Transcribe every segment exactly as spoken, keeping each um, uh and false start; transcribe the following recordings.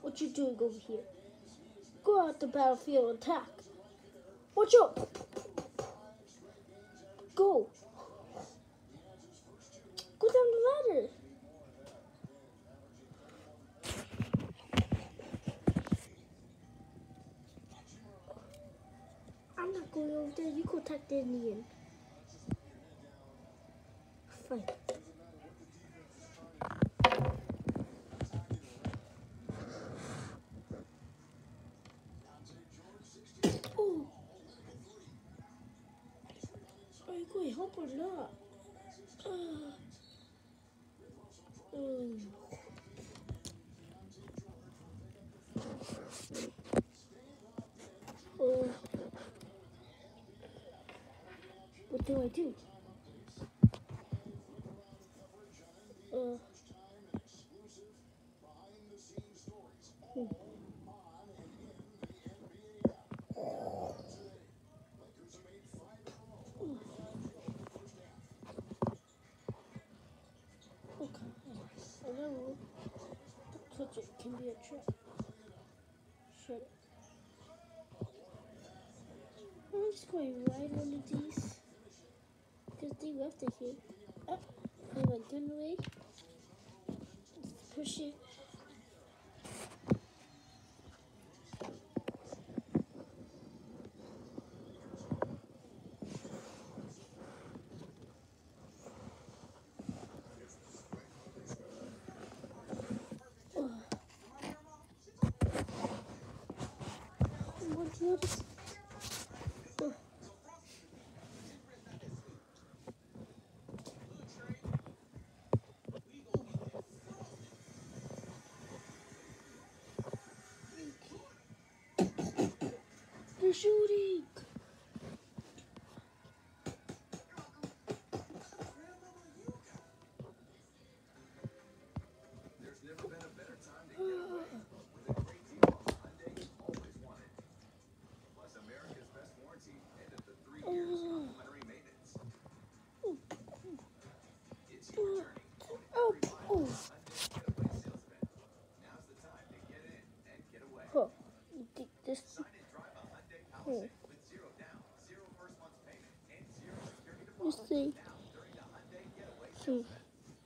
What you doing over here? Go out the battlefield and attack. Watch out! Go! Go down the ladder. I'm not going over there. You go attack the Indian. Fine. Oh. Are you going to help or not? Uh. Mm. Oh. What do I do? Uh. Hmm. Okay. I know. Touch it can be a trap. Shut it. I'm just going right under these. Because they left it here. Oh, I went the way. Let's push it. Oh. What's this? Oh. They're shooting! There's never been a better time to get away with a great deal on Hyundai you've always wanted. Plus, America's best warranty and at the three years complimentary maintenance. It's your journey on every mile of Hyundai Getaway sales event. Now's the time to get in and get away. Huh. You think this? Sign and drive a Hyundai Palisade with zero down, zero first month's payment, and zero security Let's deposit see. now during the Hyundai Getaway Hmm. sales event.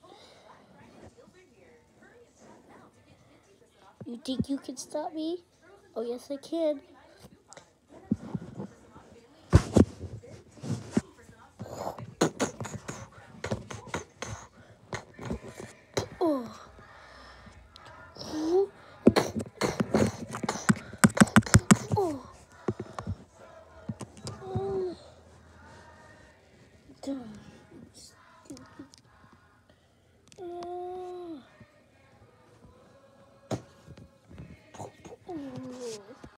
You think you can stop me? Oh, yes, I can. Oh. Oh. Oh. Oh. Done.